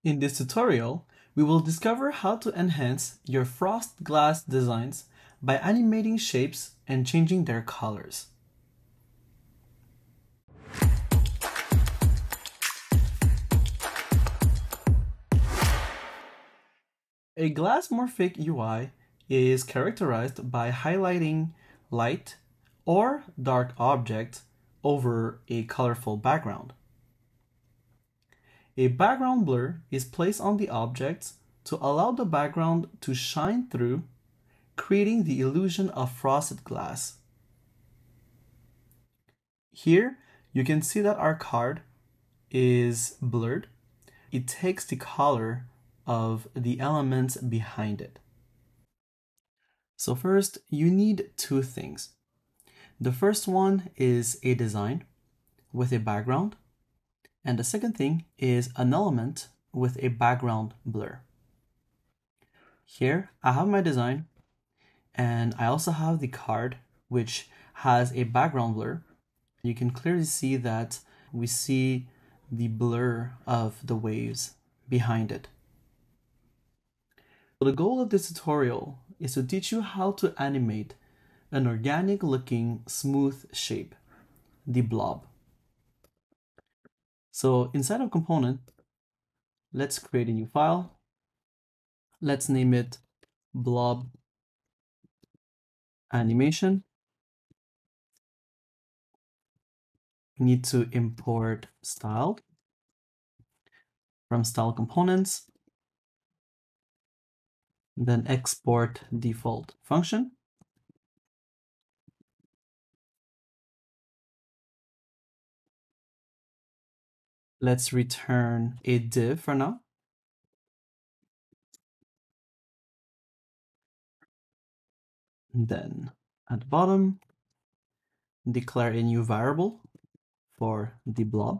In this tutorial, we will discover how to enhance your frost glass designs by animating shapes and changing their colors. A glassmorphic UI is characterized by highlighting light or dark objects over a colorful background. A background blur is placed on the objects to allow the background to shine through, creating the illusion of frosted glass. Here, you can see that our card is blurred. It takes the color of the elements behind it. So first, you need two things. The first one is a design with a background, and the second thing is an element with a background blur. Here, I have my design, and I also have the card, which has a background blur. You can clearly see that we see the blur of the waves behind it. So the goal of this tutorial is to teach you how to animate an organic looking smooth shape, the blob. So inside of component, let's create a new file. Let's name it blob animation. We need to import style from style components, then export default function. Let's return a div for now. And then at the bottom, declare a new variable for the blob.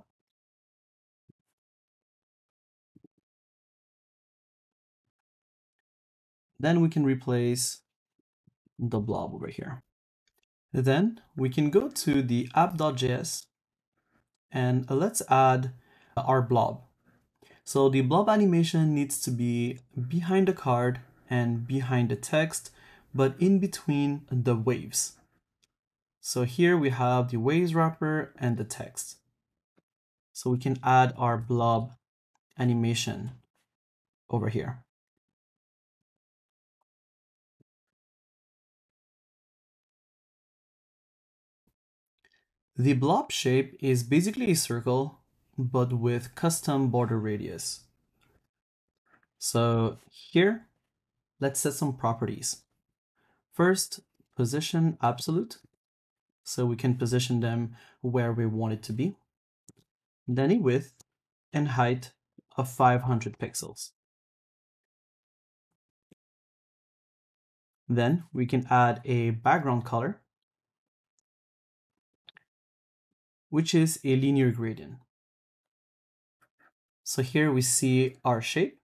Then we can replace the blob over here. Then we can go to the app.js and let's add our blob. So the blob animation needs to be behind the card and behind the text, but in between the waves. So here we have the waves wrapper and the text. So we can add our blob animation over here. The blob shape is basically a circle, but with custom border radius. So here, let's set some properties. First, position absolute, so we can position them where we want it to be. Then a width and height of 500 pixels. Then we can add a background color, which is a linear gradient. So here we see our shape.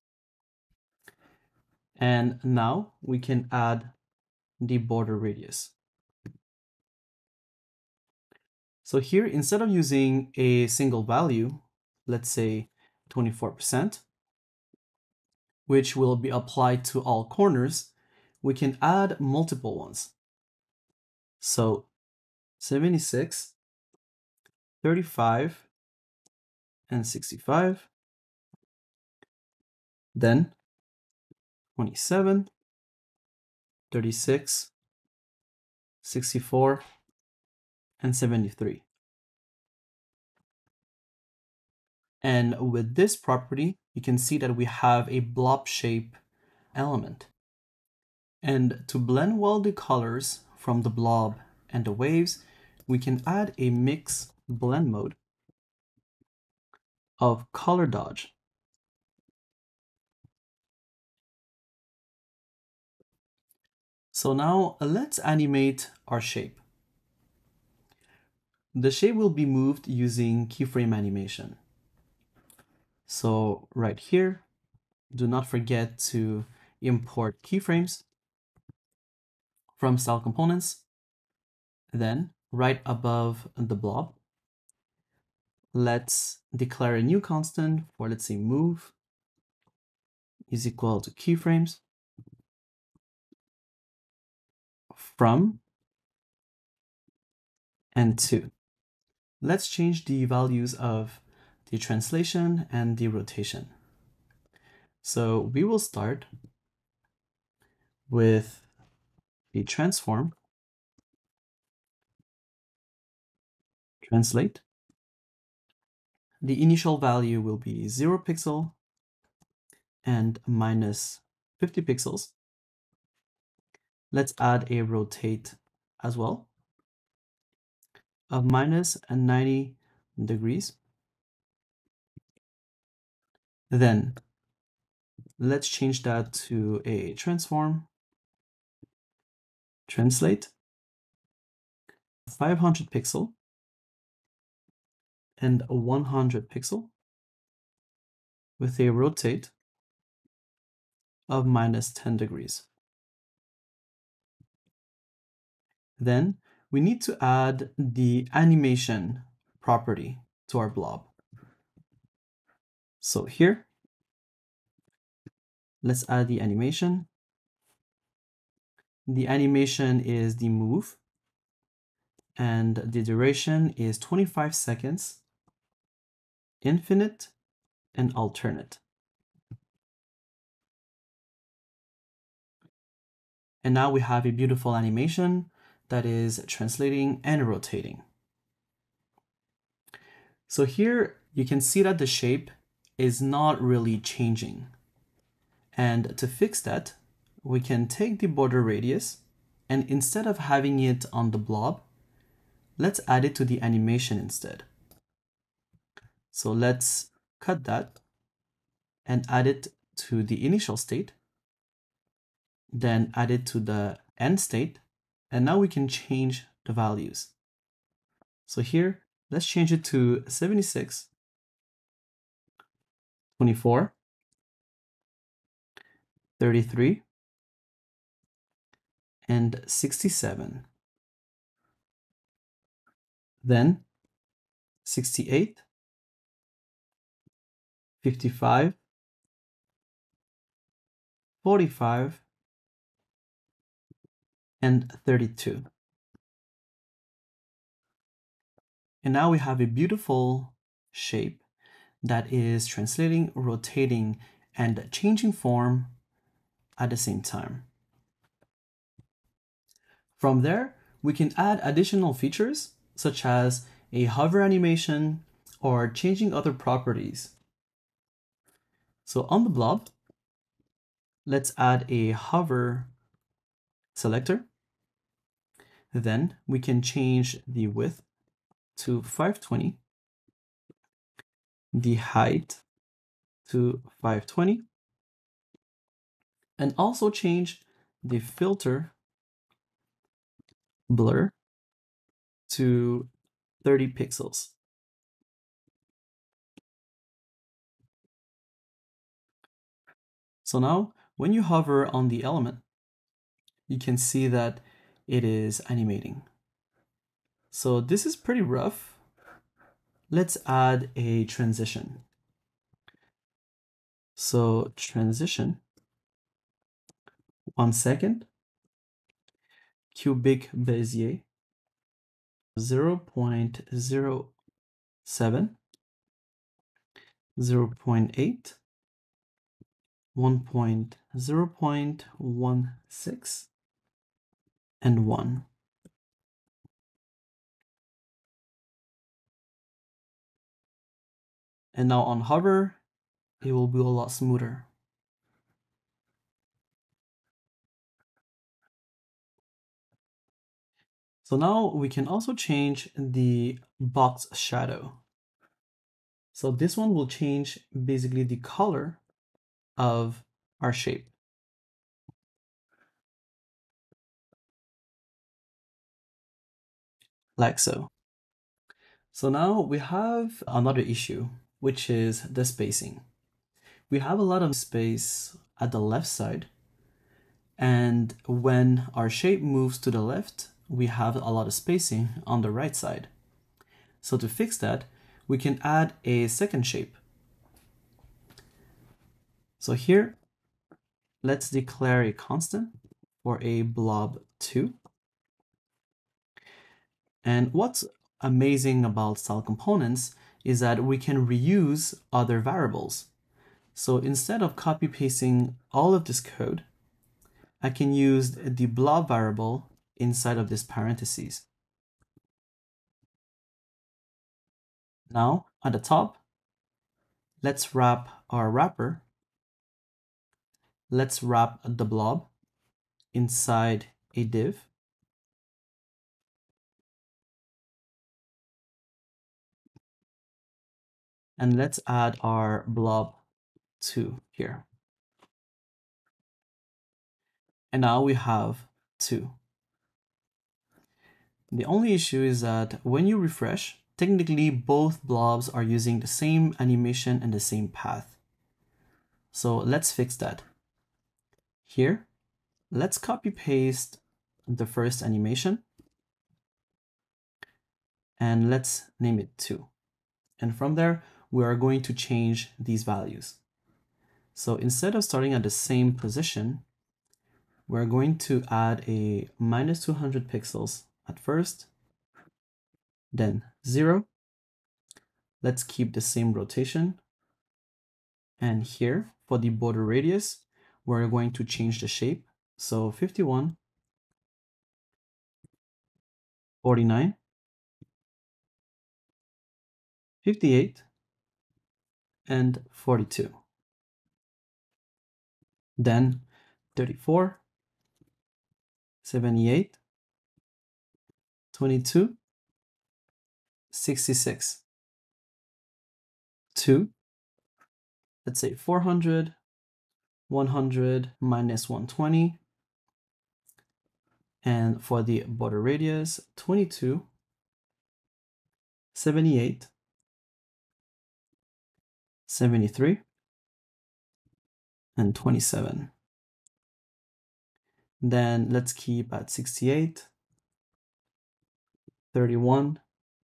And now we can add the border radius. So here, instead of using a single value, let's say 24%, which will be applied to all corners, we can add multiple ones. So 76, 35, and 65. Then 27, 36, 64, and 73. And with this property, you can see that we have a blob shape element. And to blend well the colors from the blob and the waves, we can add a mix blend mode of color dodge. So now let's animate our shape. The shape will be moved using keyframe animation. So right here, do not forget to import keyframes from style components. Then right above the blob, let's declare a new constant for, let's say, move. is equal to keyframes from and to. Let's change the values of the translation and the rotation. So we will start with the transform, translate. The initial value will be 0 pixel and minus 50 pixels. Let's add a rotate as well of minus 90 degrees. Then let's change that to a transform, translate, 500 pixel and 100 pixel with a rotate of minus 10 degrees. Then we need to add the animation property to our blob. So here, let's add the animation. The animation is the move, and the duration is 25 seconds, infinite, and alternate. And now we have a beautiful animation that is translating and rotating. So here you can see that the shape is not really changing. And to fix that, we can take the border radius, and instead of having it on the blob, let's add it to the animation instead. So let's cut that and add it to the initial state, then add it to the end state, and now we can change the values. So here, let's change it to 76, 24, 33, and 67. Then 68, 55, 45, and 32. And now we have a beautiful shape that is translating, rotating, and changing form at the same time. From there, we can add additional features such as a hover animation or changing other properties. So on the blob, let's add a hover selector. Then we can change the width to 520, the height to 520, and also change the filter blur to 30 pixels. So now when you hover on the element, you can see that it is animating. So this is pretty rough. Let's add a transition. So transition, 1 second, cubic Bezier, 0.07, 0.8, 0.16, and 1. And now on hover, it will be a lot smoother. So now we can also change the box shadow. So this one will change basically the color of our shape. Like so. So now we have another issue, which is the spacing. We have a lot of space at the left side, and when our shape moves to the left, we have a lot of spacing on the right side. So to fix that, we can add a second shape. So here, let's declare a constant for a blob2. And what's amazing about style components is that we can reuse other variables. So instead of copy pasting all of this code, I can use the blob variable inside of this parentheses. Now at the top, let's wrap our wrapper. Let's wrap the blob inside a div. And let's add our blob2 here. And now we have 2. The only issue is that when you refresh, technically both blobs are using the same animation and the same path. So let's fix that. Here, let's copy paste the first animation and let's name it 2. And from there, we are going to change these values. So instead of starting at the same position, we're going to add a minus 200 pixels at first, then 0. Let's keep the same rotation. And here, for the border radius, we're going to change the shape. So 51, 49, 58, and 42. Then 34, 78, 22, 66, 2, let's say 400, 100 minus 120, and for the border radius, 22, 78, 73, and 27. Then let's keep at 68, 31,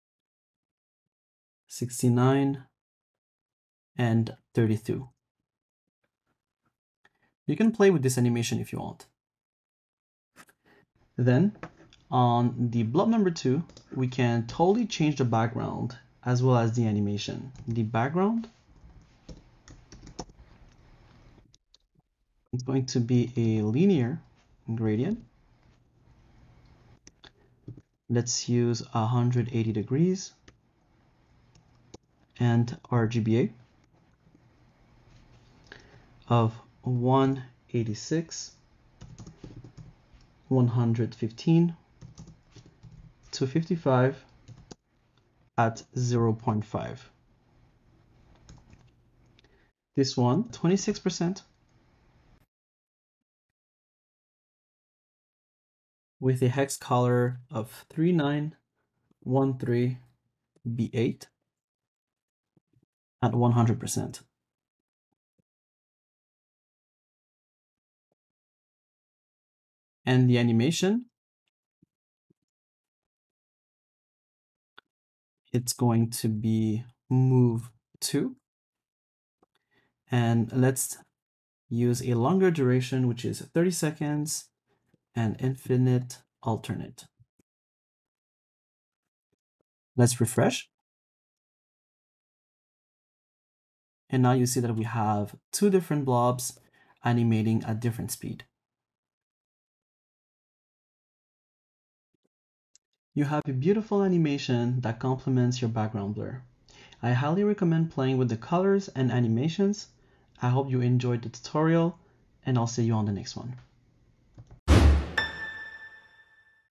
69, and 32. You can play with this animation if you want. Then on the blob number 2, we can totally change the background as well as the animation. The background is going to be a linear gradient. Let's use 180 degrees and RGBA of 186, 115, 255 at 0.5. This one, 26%, with a hex color of 3913B8 at 100%. And the animation, it's going to be move 2. And let's use a longer duration, which is 30 seconds and infinite alternate. Let's refresh. And now you see that we have 2 different blobs animating at different speed. You have a beautiful animation that complements your background blur. I highly recommend playing with the colors and animations. I hope you enjoyed the tutorial, and I'll see you on the next one.